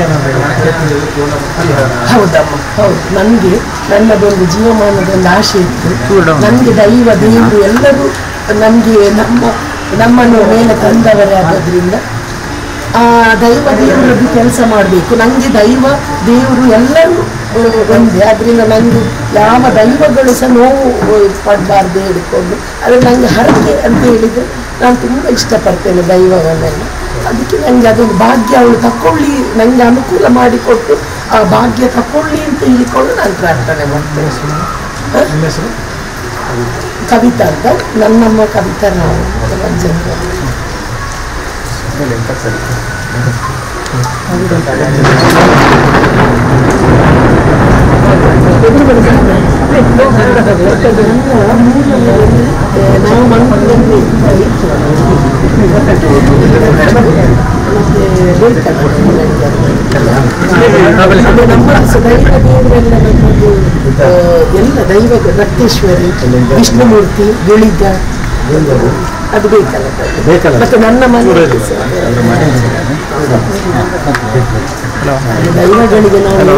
ಹೌದಮ್ಮ, ಹೌದು. ನನಗೆ ನನ್ನದೊಂದು ಜೀವಮಾನದೊಂದು ಆಸೆ ಇತ್ತು. ನನಗೆ ದೈವ ದೇವರು ಎಲ್ಲರೂ ನಮಗೆ ನಮ್ಮ ನಮ್ಮನ್ನು ಮೇಲೆ ತಂದವರೇ ಆಗೋದ್ರಿಂದ ಆ ದೈವ ದೇವರದ್ದು ಕೆಲಸ ಮಾಡಬೇಕು. ನನಗೆ ದೈವ ದೇವರು ಎಲ್ಲರೂ ಒಂದೇ. ಅದರಿಂದ ನನಗೆ ಯಾವ ದೈವಗಳು ಸಹ ನೋವು ಪಡಬಾರ್ದು ಹೇಳಿಕೊಂಡು ಆದರೆ ನನಗೆ ಹರಕೆ ಅಂತ ಹೇಳಿದರೆ ನಾನು ತುಂಬ ಇಷ್ಟಪಡ್ತೇನೆ ದೈವವನ್ನೆಲ್ಲ. ಅದಕ್ಕೆ ನನಗೆ ಅದೊಂದು ಭಾಗ್ಯ ಅವಳು ತಗೊಳ್ಳಿ, ನನಗೆ ಅನುಕೂಲ ಮಾಡಿಕೊಟ್ಟು ಆ ಭಾಗ್ಯ ತಗೊಳ್ಳಿ ಅಂತ ಹೇಳಿಕೊಂಡು ನಾನು ಪ್ರಾರ್ಥನೆ ಮಾಡ್ತೇನೆ. ಕವಿತಾ ಅಂತ ನನ್ನಮ್ಮ ಕವಿತಾ ನಾವು ನಾವು ಮಂಗಳೂರಲ್ಲಿ ನಮ್ಮ ದೈವ ದೇವರೆಲ್ಲ ನಮ್ಮದು ಎಲ್ಲ ದೈವ ರಕ್ತೇಶ್ವರಿ, ವಿಷ್ಣುಮೂರ್ತಿ, ಗಿಳಿಗ ಅದು ಬೇಕಲ್ಲ ಬೇಕಲ್ಲ ಮತ್ತೆ ನನ್ನ ಮನೆ ದೈವಗಳಿಗೆ ನಾವು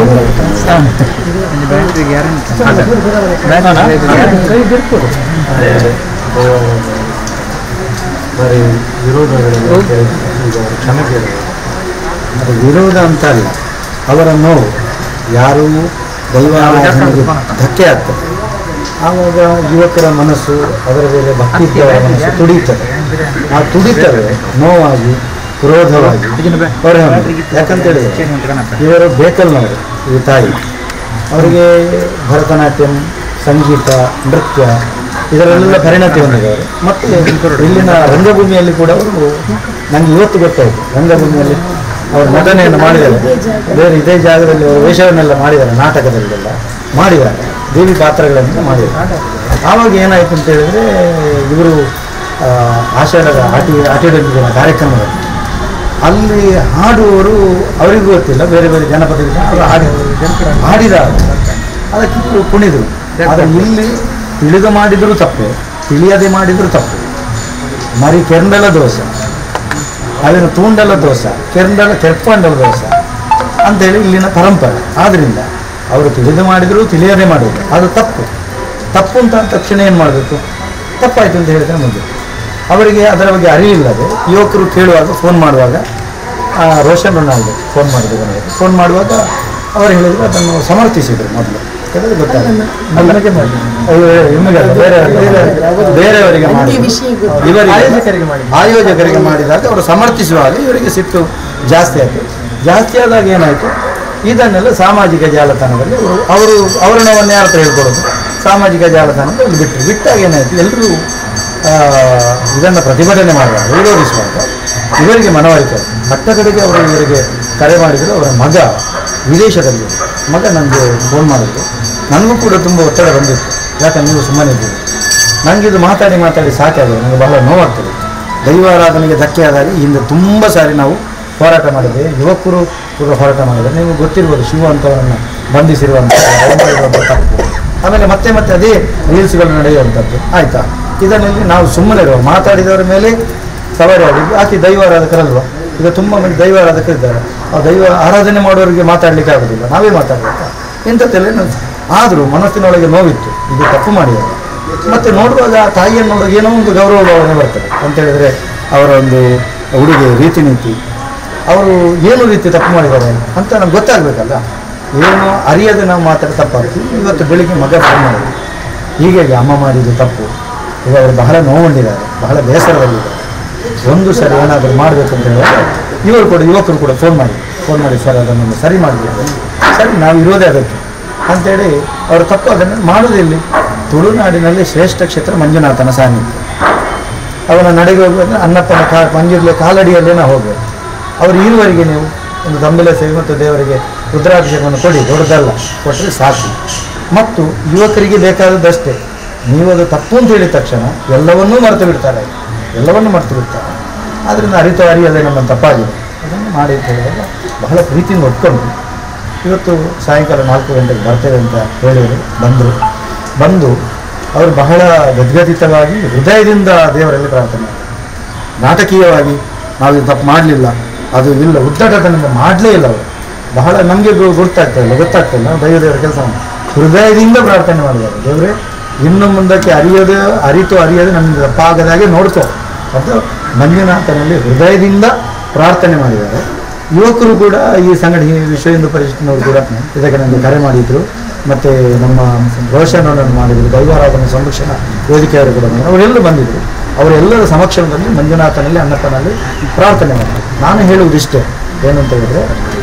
ಬರೀ ವಿರೋಧಗಳು ಕ್ಷಮೆ ಕೇಳಿದ್ರು. ಅದು ವಿರೋಧ ಅಂತ ಅಲ್ಲ, ಅವರ ನೋವು ಯಾರೂ ದೈವಾರಾಧನೆಗೆ ಧಕ್ಕೆ ಆಗ್ತದೆ. ಆವಾಗ ಯುವಕರ ಮನಸ್ಸು ಅದರ ಮೇಲೆ ಭಕ್ತಿ ಮನಸ್ಸು ತುಡಿಯುತ್ತದೆ. ಆ ತುಡಿತವೆ ನೋವಾಗಿ ಕ್ರೋಧವಾಗಿ ಹೊರ. ಯಾಕಂತ ಹೇಳಿದ್ರೆ ಇವರು ಬೇಕಲ್ನವರು, ಈ ತಾಯಿ ಅವರಿಗೆ ಭರತನಾಟ್ಯಂ, ಸಂಗೀತ, ನೃತ್ಯ ಇದರಲ್ಲೆಲ್ಲ ಪರಿಣತಿ ಹೊಂದಿದ್ದಾರೆ. ಮತ್ತು ಇಲ್ಲಿನ ರಂಗಭೂಮಿಯಲ್ಲಿ ಕೂಡ ಅವರು ನನಗೆ ಇವತ್ತು ಗೊತ್ತಾಯಿತು, ರಂಗಭೂಮಿಯಲ್ಲಿ ಅವರು ನಟನೆಯನ್ನು ಮಾಡಿದ್ದಾರೆ. ಬೇರೆ ಇದೇ ಜಾಗದಲ್ಲಿ ಅವರು ವೇಷವನ್ನೆಲ್ಲ ಮಾಡಿದ್ದಾರೆ, ನಾಟಕದಲ್ಲೆಲ್ಲ ಮಾಡಿದ್ದಾರೆ, ದೇವಿ ಪಾತ್ರಗಳನ್ನು ಮಾಡಿದ್ದಾರೆ. ಆವಾಗ ಏನಾಯಿತು ಅಂತ ಹೇಳಿದರೆ ಇವರು ಆಷಾಢದ ಆಟಿ ಆಟಿಡಿನ ಕಾರ್ಯಕ್ರಮದಲ್ಲಿ ಅಲ್ಲಿ ಹಾಡುವವರು ಅವರಿಗೂ ಗೊತ್ತಿಲ್ಲ, ಬೇರೆ ಬೇರೆ ಜನಪದ ಅವರು ಹಾಡಿ ಹಾಡಿದಾಗ ಅದಕ್ಕೆ ಇವರು ಕುಣಿದರು. ಆದರೆ ಇಲ್ಲಿ ತಿಳಿದು ಮಾಡಿದರೂ ತಪ್ಪು, ತಿಳಿಯದೆ ಮಾಡಿದರೂ ತಪ್ಪು. ಮರಿ ಕೆರಂಡಲ ದೋಷ, ಅಲ್ಲಿನ ತೂಂಡಲ ದೋಷ, ಕೆರಂಡಲ ಕೆರ್ಪಂಡಲ ದೋಷ ಅಂತೇಳಿ ಇಲ್ಲಿನ ಪರಂಪರೆ. ಆದ್ದರಿಂದ ಅವರು ತಿಳಿದು ಮಾಡಿದರೂ ತಿಳಿಯದೆ ಮಾಡಿದರು, ಅದು ತಪ್ಪು. ತಪ್ಪು ಅಂತ ತಕ್ಷಣ ಏನು ಮಾಡಬೇಕು, ತಪ್ಪಾಯಿತು ಅಂತ ಹೇಳಿದರೆ ಮುಂದೆ ಅವರಿಗೆ ಅದರ ಬಗ್ಗೆ ಅರಿವಿಲ್ಲದೆ ಯುವಕರು ಕೇಳುವಾಗ ಫೋನ್ ಮಾಡುವಾಗ ರೋಷನ್ ರೊನಾಲ್ಡೋ ಫೋನ್ ಮಾಡಿದ್ರು ನನಗೆ. ಫೋನ್ ಮಾಡುವಾಗ ಅವರು ಹೇಳಿದ್ರು ಅದನ್ನು ಸಮರ್ಥಿಸಿದರು ಮೊದಲು. ಕೆಲವರು ಗೊತ್ತಾಗಲ್ಲ ನಮಗೆ ಮಾಡಿ ನಿಮಗೆ ಬೇರೆ ಬೇರೆಯವರಿಗೆ ಮಾಡಿ ಇವರಿಗೆ ಆಯೋಜಕರಿಗೆ ಮಾಡಿ ಆಯೋಜಕರಿಗೆ ಮಾಡಿದಾಗ ಅವರು ಸಮರ್ಥಿಸುವಾಗ ಇವರಿಗೆ ಸಿಟ್ಟು ಜಾಸ್ತಿ ಆಯಿತು. ಜಾಸ್ತಿ ಆದಾಗ ಏನಾಯಿತು, ಇದನ್ನೆಲ್ಲ ಸಾಮಾಜಿಕ ಜಾಲತಾಣದಲ್ಲಿ ಅವರು ಅವರು ಅವರ ನೋವನ್ನು ಯಾರ ಹತ್ರ ಹೇಳ್ಕೊಡೋದು, ಸಾಮಾಜಿಕ ಜಾಲತಾಣದಲ್ಲಿ ಬಿಟ್ಟರು. ಬಿಟ್ಟಾಗ ಏನಾಯಿತು, ಎಲ್ಲರೂ ಇದನ್ನು ಪ್ರತಿಭಟನೆ ಮಾಡುವಾಗ ವಿರೋಧಿಸುವಾಗ ಇವರಿಗೆ ಮನವಾಯಿತು. ಮಟ್ಟ ಕಡೆಗೆ ಅವರು ಇವರಿಗೆ ಕರೆ ಮಾಡಿದರು. ಅವರ ಮಗ ವಿದೇಶದಲ್ಲಿ ಮಗ ನನಗೆ ಫೋನ್ ಮಾಡಿದ್ರು. ನನಗೂ ಕೂಡ ತುಂಬ ಒತ್ತಡ ಬಂದಿತ್ತು. ಯಾಕಂದ್ರೆ ನೀವು ಸುಮ್ಮನೆ ಇದ್ದೀರಿ, ನನಗಿದು ಮಾತಾಡಿ ಮಾತಾಡಿ ಸಾಕಾಗಿದೆ, ನನಗೆ ಬಹಳ ನೋವಾಗ್ತದೆ. ದೈವಾರಾಧನೆಗೆ ಧಕ್ಕೆ ಆದಾಗ ಹಿಂದೆ ತುಂಬ ಸಾರಿ ನಾವು ಹೋರಾಟ ಮಾಡಿದೆ, ಯುವಕರು ಕೂಡ ಹೋರಾಟ ಮಾಡಿದರೆ. ನಿಮಗೆ ಗೊತ್ತಿರ್ಬೋದು, ಶಿವ ಅಂತವರನ್ನು ಬಂಧಿಸಿರುವಂಥ ತಪ್ಪು. ಆಮೇಲೆ ಮತ್ತೆ ಮತ್ತೆ ಅದೇ ರೀಲ್ಸ್ಗಳು ನಡೆಯುವಂಥದ್ದು. ಆಯಿತಾ, ಇದನ್ನಲ್ಲಿ ನಾವು ಸುಮ್ಮನೆ ಇರುವ ಮಾತಾಡಿದವರ ಮೇಲೆ ಸವಾರಿ ಆಡಿದ್ದು. ಆಕೆ ದೈವಾರಾಧಕರಲ್ವ, ಈಗ ತುಂಬ ಮಂದಿ ದೈವಾರಾಧಕರಿದ್ದಾರೆ. ಆ ದೈವ ಆರಾಧನೆ ಮಾಡೋರಿಗೆ ಮಾತಾಡಲಿಕ್ಕೆ ಆಗೋದಿಲ್ಲ, ನಾವೇ ಮಾತಾಡಬೇಕಾ ಇಂಥದ್ದೆಲ್ಲ. ಆದರೂ ಮನಸ್ಸಿನೊಳಗೆ ನೋವಿತ್ತು, ಇದು ತಪ್ಪು ಮಾಡಿದ್ದಾರೆ. ಮತ್ತು ನೋಡುವಾಗ ಆ ತಾಯಿಯನ್ನು ನೋಡುವಾಗ ಏನೋ ಒಂದು ಗೌರವ ಭಾವನೆ ಬರ್ತದೆ. ಅಂತೇಳಿದರೆ ಅವರ ಒಂದು ಉಡುಗೆ ರೀತಿ ನೀತಿ, ಅವರು ಏನು ರೀತಿ ತಪ್ಪು ಮಾಡಿದ್ದಾರೆ ಅಂತ ನಮ್ಗೆ ಗೊತ್ತಾಗಬೇಕಲ್ಲ. ಏನು ಅರಿಯದೆ ನಾವು ಮಾತಾಡಿ ತಪ್ಪಾಗ್ತೀವಿ. ಇವತ್ತು ಬೆಳಿಗ್ಗೆ ಮಗ ಫೋನ್ ಮಾಡಿದ್ರು, ಹೀಗಾಗಿ ಅಮ್ಮ ಮಾಡಿದ್ದು ತಪ್ಪು, ಈಗ ಅವರು ಬಹಳ ನೋವುಂಡಿದ್ದಾರೆ, ಬಹಳ ಬೇಸರದಲ್ಲಿದ್ದಾರೆ, ಒಂದು ಸರಿ ಏನಾದರೂ ಮಾಡಬೇಕು ಅಂತ ಹೇಳಿದ್ರೆ ಇವರು ಕೂಡ ಯುವಕರು ಕೂಡ ಫೋನ್ ಮಾಡಿ ಫೋನ್ ಮಾಡಿ ಸರ್ ಅದನ್ನು ಸರಿ ಮಾಡಬೇಕು, ಸರಿ ನಾವು ಇರೋದೇ ಅದಕ್ಕೆ ಅಂಥೇಳಿ ಅವರು ತಪ್ಪು ಅದನ್ನು ಮಾಡೋದಿಲ್ಲಿ. ತುಳುನಾಡಿನಲ್ಲಿ ಶ್ರೇಷ್ಠ ಕ್ಷೇತ್ರ ಮಂಜುನಾಥನ ಸಾನ್ನಿಧ್ಯ. ಅವನ ನಡೆಗೆ ಹೋಗುವಂದ್ರೆ ಅನ್ನಪ್ಪನ ಕಾ ಮಂಜುರ್ಲೆ ಕಾಲಡಿಯಲ್ಲೇ ನಾವು ಹೋಗಬೇಕು. ಅವರು ಇರುವವರೆಗೆ ನೀವು ಒಂದು ದಂಬೆಲೆ ಸೇವೆ ಮತ್ತು ದೇವರಿಗೆ ರುದ್ರಾಭಿಷೇಕವನ್ನು ಕೊಡಿ, ದೊಡ್ಡದಲ್ಲ, ಕೊಟ್ಟರೆ ಸಾಕು. ಮತ್ತು ಯುವಕರಿಗೆ ಬೇಕಾದದ್ದಷ್ಟೇ, ನೀವು ಅದು ತಪ್ಪು ಅಂತ ಹೇಳಿದ ತಕ್ಷಣ ಎಲ್ಲವನ್ನೂ ಮರೆತು ಬಿಡ್ತಾರೆ, ಎಲ್ಲವನ್ನೂ ಮರೆತು ಬಿಡ್ತಾರೆ. ಆದ್ದರಿಂದ ಅರಿತು ಅರಿಯಲ್ಲೇ ನಮ್ಮನ್ನು ತಪ್ಪಾಗಿದೆ, ಅದನ್ನು ಮಾಡಿ ಅಂತ ಹೇಳಿದಾಗ ಬಹಳ ಪ್ರೀತಿಯಿಂದ ಒಪ್ಕೊಂಡು ಇವತ್ತು ಸಾಯಂಕಾಲ ನಾಲ್ಕು ಗಂಟೆಗೆ ಬರ್ತೇವೆ ಅಂತ ಹೇಳಿದರು. ಬಂದರು. ಬಂದು ಅವರು ಬಹಳ ಗದ್ಗದಿತವಾಗಿ ಹೃದಯದಿಂದ ದೇವರಲ್ಲಿ ಪ್ರಾರ್ಥನೆ ಮಾಡಿದರು. ನಾಟಕೀಯವಾಗಿ ನಾವು ಇದು ತಪ್ಪು ಮಾಡಲಿಲ್ಲ, ಅದು ಇಲ್ಲ, ಉದ್ದಟತನದಿಂದ ಮಾಡಲೇ ಇಲ್ಲ. ಅವರು ಬಹಳ ನಮಗೆ ಗೊತ್ತಾಗ್ತಾ ಇಲ್ಲ ಗೊತ್ತಾಗ್ತಾ ಇಲ್ಲ ದೈವ ದೇವರ ಕೆಲಸ ಹೃದಯದಿಂದ ಪ್ರಾರ್ಥನೆ ಮಾಡಿದ್ದಾರೆ. ದೇವರೇ ಇನ್ನು ಮುಂದಕ್ಕೆ ಅರಿಯೋದು ಅರಿತು ಅರಿಯೋದು ನಮಗೆ ತಪ್ಪಾಗದಾಗೆ ನೋಡ್ಕೋ ಅಂತ ಮಂಜುನಾಥನಲ್ಲಿ ಹೃದಯದಿಂದ ಪ್ರಾರ್ಥನೆ ಮಾಡಿದ್ದಾರೆ. ಯುವಕರು ಕೂಡ ಈ ಸಂಘಟನೆ ವಿಶ್ವ ಹಿಂದೂ ಪರಿಷತ್ನವರು ಕೂಡ ಇದಕ್ಕೆ ನನಗೆ ಕರೆ ಮಾಡಿದ್ರು. ಮತ್ತು ನಮ್ಮ ರೋಷನವನ್ನು ಮಾಡಿದರು, ದೈವಾರಾಧನೆ ಸಂರಕ್ಷಣಾ ವೇದಿಕೆಯವರು ಕೂಡ ಬಂದರು. ಅವರೆಲ್ಲರೂ ಬಂದಿದ್ದರು. ಅವರೆಲ್ಲರ ಸಮಕ್ಷಮದಲ್ಲಿ ಮಂಜುನಾಥನಲ್ಲಿ ಅನ್ನಪ್ಪನಲ್ಲಿ ಪ್ರಾರ್ಥನೆ ಮಾಡಿದರು. ನಾನು ಹೇಳುವುದಿಷ್ಟೇ, ಏನು ಅಂತ ಹೇಳಿದರೆ,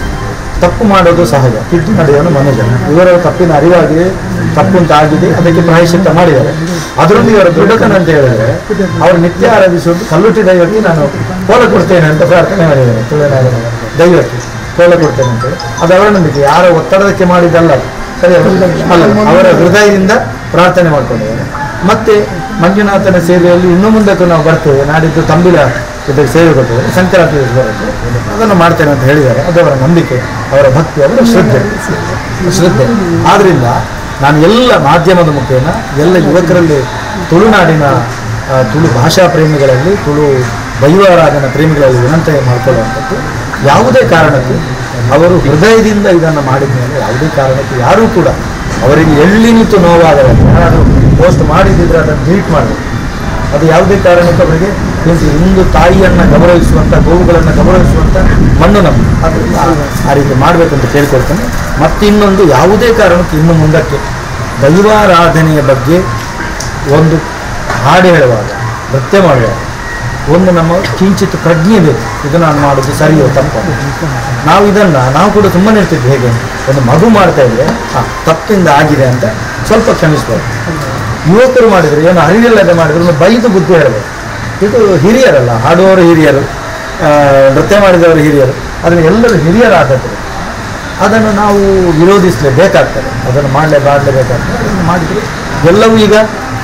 ತಪ್ಪು ಮಾಡೋದು ಸಹಜ, ತಿದ್ದು ನಡೆಯೋನು ಮನುಜ. ಇವರ ತಪ್ಪಿನ ಅರಿವಾಗಿದೆ, ತಪ್ಪು ಅಂತ ಆಗಿದೆ, ಅದಕ್ಕೆ ಪ್ರಾಯಶ್ಚಿತ್ತ ಮಾಡಿದ್ದಾರೆ. ಅದರೊಂದು ಇವರ ದೊಡ್ಡತನ ಅಂತ ಹೇಳಿದರೆ, ಅವರು ನಿತ್ಯ ಆರಾಧಿಸುವುದು ಕಲ್ಲುಟ್ಟಿ ದೈವಕ್ಕೆ ನಾನು ಕೋಲ ಕೊಡ್ತೇನೆ ಅಂತ ಪ್ರಾರ್ಥನೆ ಮಾಡಿದ್ದಾರೆ. ತುಳುನಾಡಿನ ದೈವಕ್ಕೆ ಕೋಲ ಕೊಡ್ತೇನೆ ಅಂತೇಳಿ, ಅದು ಅವರ ನಂಬಿಕೆ, ಯಾರ ಒತ್ತಡದಕ್ಕೆ ಮಾಡಿದ್ದಲ್ಲ, ಸರಿ ಅಲ್ಲ, ಅವರ ಹೃದಯದಿಂದ ಪ್ರಾರ್ಥನೆ ಮಾಡಿಕೊಂಡಿದ್ದಾರೆ. ಮತ್ತು ಮಂಜುನಾಥನ ಸೇವೆಯಲ್ಲಿ ಇನ್ನು ಮುಂದಕ್ಕೂ ನಾವು ಬರ್ತೇವೆ. ನಾಡಿದ್ದು ತಂಬಿಲ ಇದಕ್ಕೆ ಸೇವೆ ಕೊಟ್ಟಿದ್ದಾರೆ, ಸಂಕ್ರಾಂತಿ ಬರುತ್ತೆ, ಅದನ್ನು ಮಾಡ್ತೇನೆ ಅಂತ ಹೇಳಿದ್ದಾರೆ. ಅದು ಅವರ ನಂಬಿಕೆ, ಅವರ ಭಕ್ತಿ, ಅವರ ಶ್ರದ್ಧೆ ಶ್ರದ್ಧೆ ಆದ್ದರಿಂದ ನಾನು ಎಲ್ಲ ಮಾಧ್ಯಮದ ಮುಖೇನ ಎಲ್ಲ ಯುವಕರಲ್ಲಿ, ತುಳುನಾಡಿನ ತುಳು ಭಾಷಾ ಪ್ರೇಮಿಗಳಲ್ಲಿ, ತುಳು ದೈವಾರಾಧನಾ ಪ್ರೇಮಿಗಳಲ್ಲಿ ವಿನಂತಿ ಮಾಡಿಕೊಳ್ಳುವಂಥದ್ದು, ಯಾವುದೇ ಕಾರಣಕ್ಕೂ ಅವರು ಹೃದಯದಿಂದ ಇದನ್ನು ಮಾಡಿದ ಮೇಲೆ ಯಾವುದೇ ಕಾರಣಕ್ಕೂ ಯಾರೂ ಕೂಡ ಅವರಿಗೆ ಎಳ್ಳಿನಿತ್ತು ನೋವಾದರೆ ಯಾರಾದರೂ ಪೋಸ್ಟ್ ಮಾಡಿದ್ದಿದ್ರೆ ಅದನ್ನು ಡಿಲೀಟ್ ಮಾಡಬೇಕು. ಅದು ಯಾವುದೇ ಕಾರಣಕ್ಕೂ ಅವರಿಗೆ ಇಂದು ತಾಯಿಯನ್ನು ಗೌರವಿಸುವಂಥ, ಗೋವುಗಳನ್ನು ಗೌರವಿಸುವಂಥ ಮಣ್ಣು ನಮ್ಮದು, ಅದರಿಂದ ಆ ರೀತಿ ಮಾಡಬೇಕಂತ ಕೇಳ್ಕೊಳ್ತೇನೆ. ಮತ್ತಿನ್ನೊಂದು, ಯಾವುದೇ ಕಾರಣಕ್ಕೂ ಇನ್ನು ಮುಂದಕ್ಕೆ ದೈವಾರಾಧನೆಯ ಬಗ್ಗೆ ಒಂದು ಹಾಡು ಹೇಳುವಾಗ, ನೃತ್ಯ ಮಾಡುವಾಗ ಒಂದು ನಮ್ಮ ಕಿಂಚಿತ್ ಪ್ರಜ್ಞೆ ಬೇಕು. ಇದು ನಾನು ಮಾಡೋದು ಸರಿಯೋ ತಪ್ಪು. ನಾವು ಇದನ್ನು ನಾವು ಕೂಡ ಸುಮ್ಮನೆ ಇರ್ತಿದ್ವಿ. ಹೇಗೆ ಒಂದು ಮಗು ಮಾಡ್ತಾ ಇದ್ರೆ ಹಾಂ ತಪ್ಪಿಂದ ಆಗಿದೆ ಅಂತ ಸ್ವಲ್ಪ ಕ್ಷಮಿಸ್ಬೋದು. ಯುವಕರು ಮಾಡಿದರೆ ಏನು ಅರಿವಿಲ್ಲದೆ ಮಾಡಿದ್ರು ಒಂದು ಬೈದು ಬುದ್ಧಿ ಹೇಳಬೇಕು. ಇದು ಹಿರಿಯರಲ್ಲ, ಹಾಡುವವರು ಹಿರಿಯರು, ನೃತ್ಯ ಮಾಡಿದವರು ಹಿರಿಯರು, ಅದನ್ನು ಎಲ್ಲರೂ ಹಿರಿಯರಾಗುತ್ತದೆ. ಅದನ್ನು ನಾವು ವಿರೋಧಿಸಲೇಬೇಕಾಗ್ತದೆ, ಅದನ್ನು ಮಾಡಲೇ ಮಾಡಲೇಬೇಕಾಗ್ತದೆ. ಅದನ್ನು ಮಾಡಿದರೆ ಎಲ್ಲವೂ ಈಗ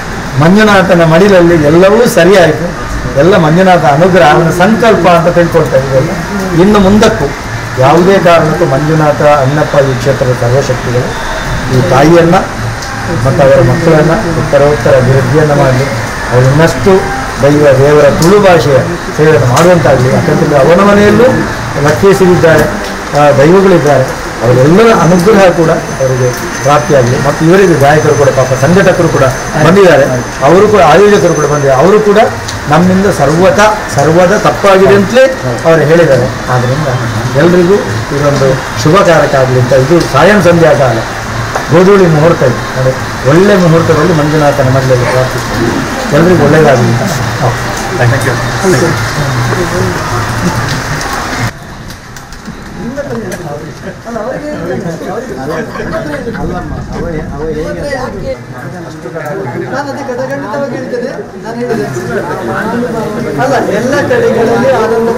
ಮಂಜುನಾಥನ ಮಡಿಲಲ್ಲಿ ಎಲ್ಲವೂ ಸರಿಯಾಯಿತು. ಎಲ್ಲ ಮಂಜುನಾಥ ಅನುಗ್ರಹ, ಅವನ ಸಂಕಲ್ಪ ಅಂತ ತಿಳ್ಕೊಳ್ತಾ ಇದ್ದೀವಲ್ಲ. ಇನ್ನು ಮುಂದಕ್ಕೂ ಯಾವುದೇ ಕಾರಣಕ್ಕೂ ಮಂಜುನಾಥ, ಅನ್ನಪ್ಪ, ಈ ಕ್ಷೇತ್ರದ ಸರ್ವಶಕ್ತಿಗಳು ಈ ತಾಯಿಯನ್ನು ಮತ್ತು ಅವರ ಮಕ್ಕಳನ್ನು ಉತ್ತರೋತ್ತರ ಅಭಿವೃದ್ಧಿಯನ್ನು ಮಾಡಲಿ. ಅವರು ಇನ್ನಷ್ಟು ದೈವ ದೇವರ ತುಳು ಭಾಷೆಯ ಸೇವೆಯನ್ನು ಮಾಡುವಂತಾಗಲಿ. ಯಾಕಂತಂದರೆ ಅವನ ಮನೆಯಲ್ಲೂ ಲಕ್ಕೇಶರಿದ್ದಾರೆ, ದೈವಗಳಿದ್ದಾರೆ, ಅವರೆಲ್ಲರ ಅನುಗ್ರಹ ಕೂಡ ಅವರಿಗೆ ಪ್ರಾಪ್ತಿಯಾಗಲಿ. ಮತ್ತು ಇವರಿಗೆ ಗಾಯಕರು ಕೂಡ, ಪಾಪ ಸಂಘಟಕರು ಕೂಡ ಬಂದಿದ್ದಾರೆ, ಅವರು ಕೂಡ ಆಯೋಜಕರು ಕೂಡ ಬಂದಿದ್ದಾರೆ. ಅವರು ಕೂಡ ನಮ್ಮಿಂದ ಸರ್ವತ ಸರ್ವದ ತಪ್ಪಾಗಿದೆ ಅಂತಲೇ ಅವರು ಹೇಳಿದ್ದಾರೆ. ಆದ್ದರಿಂದ ಎಲ್ರಿಗೂ ಇದೊಂದು ಶುಭಕಾರಕ ಆಗಲಿ ಅಂತ. ಇದು ಸಾಯಂ ಸಂಧ್ಯಾ ಕಾಲ, ಗೋಧೂಳಿ ಮುಹೂರ್ತ ಇದೆ ನೋಡಿ, ಒಳ್ಳೆ ಮುಹೂರ್ತದಲ್ಲಿ ಮಂಜುನಾಥನ ಮನೆಯಲ್ಲಿ ಪ್ರಾರ್ಥಿಸ್ತೀವಿ. ಎಲ್ರಿಗೂ ಒಳ್ಳೆಯದಾಗಲಿ ಅಂತ. Thank you. ಅಲ್ಲ, ಎಲ್ಲ ಕಡೆಗಳಲ್ಲಿ ಆನಂದ